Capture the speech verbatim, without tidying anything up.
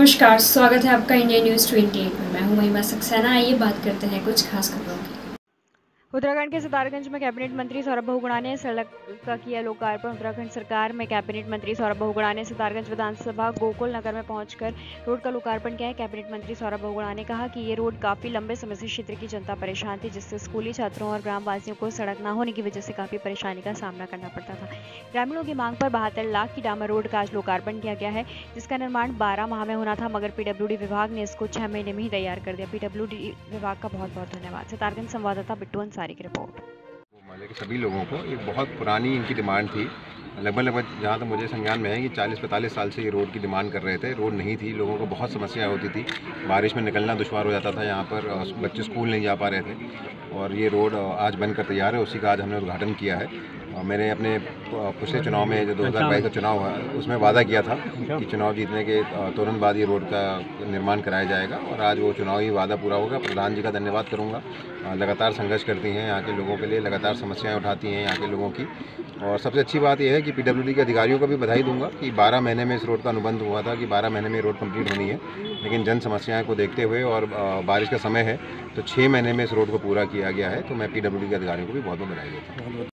नमस्कार, स्वागत है आपका इंडिया न्यूज़ अट्ठाईस में। मैं हूं महिमा सक्सेना। आइए बात करते हैं कुछ खास खबरों की। उत्तराखंड के सितारगंज में कैबिनेट मंत्री सौरभ बहुगुणा ने सड़क का किया लोकार्पण। उत्तराखंड सरकार में कैबिनेट मंत्री सौरभ बहुगुणा ने सितारगंज विधानसभा गोकुल नगर में पहुंचकर रोड का लोकार्पण किया है। कैबिनेट मंत्री सौरभ बहुगुणा ने कहा कि ये रोड काफी लंबे समय से क्षेत्र की जनता परेशान थी, जिससे स्कूली छात्रों और ग्रामवासियों को सड़क न होने की वजह से काफी परेशानी का सामना करना पड़ता था। ग्रामीणों की मांग पर बहत्तर लाख की डामर रोड का आज लोकार्पण किया गया है, जिसका निर्माण बारह माह में होना था, मगर पीडब्ल्यूडी विभाग ने इसको छह महीने में ही तैयार कर दिया। पीडब्ल्यूडी विभाग का बहुत बहुत धन्यवाद। सितारगंज संवाददाता बिट्टू अंसारी की रिपोर्ट। माले के सभी लोगों को एक बहुत पुरानी इनकी डिमांड थी। लगभग लगभग जहाँ तक मुझे संज्ञान में है कि चालीस पैंतालीस साल से ये रोड की डिमांड कर रहे थे। रोड नहीं थी, लोगों को बहुत समस्या होती थी, बारिश में निकलना दुश्वार हो जाता था, यहाँ पर बच्चे स्कूल नहीं जा पा रहे थे और ये रोड आज बनकर तैयार है। उसी का आज हमने उद्घाटन किया है। मैंने अपने पिछले चुनाव में जो दो हज़ार बाईस का चुनाव हुआ उसमें वादा किया था कि चुनाव जीतने के तुरंत बाद ये रोड का निर्माण कराया जाएगा और आज वो चुनावी वादा पूरा होगा। प्रधान जी का धन्यवाद करूँगा, लगातार संघर्ष करती हैं यहाँ के लोगों के लिए, लगातार समस्याएं उठाती हैं यहाँ के लोगों की। और सबसे अच्छी बात यह है कि पीडब्ल्यूडी के अधिकारियों को भी बधाई दूंगा कि बारह महीने में इस रोड का अनुबंध हुआ था कि बारह महीने में रोड कंप्लीट होनी है, लेकिन जन समस्याएं को देखते हुए और बारिश का समय है तो छः महीने में इस रोड को पूरा किया गया है। तो मैं पीडब्ल्यूडी के अधिकारियों को भी बहुत बहुत बधाई देता हूँ।